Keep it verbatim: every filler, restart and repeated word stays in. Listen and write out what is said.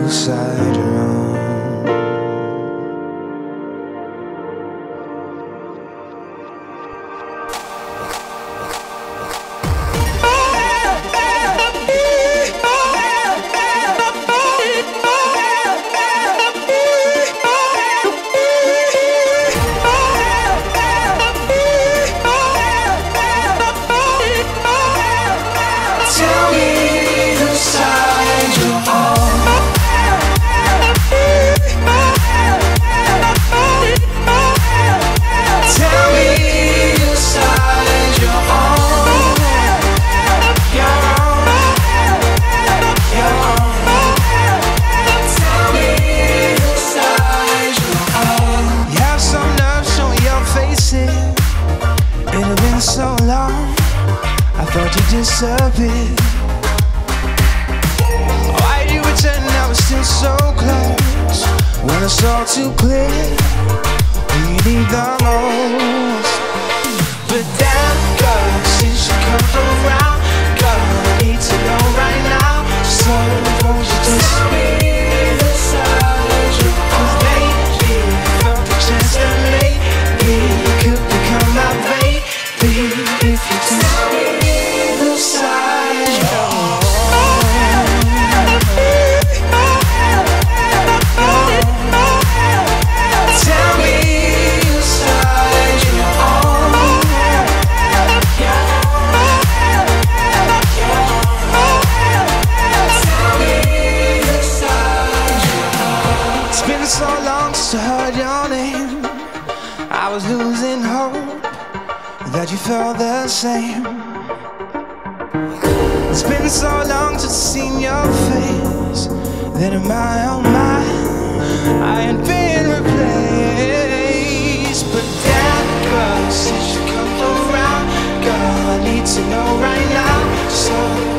hillside round. So long, I thought you disappeared. Why'd you pretend I was still so close when it's all too clear we need the most? But damn girl, since you come around, girl, I need to know right now. So won't you just tell me the side you on? 'Cause lately I felt the chance that maybe you could become my baby. If you tell me the side you're on, tell me the side you're on, tell me the side you're on. It's been so long since I heard your name. I was losing hope that you felt the same. It's been so long since I've seen your face, that in my own mind I ain't been replaced. But damn girl, since you come around, girl, I need to know right now. So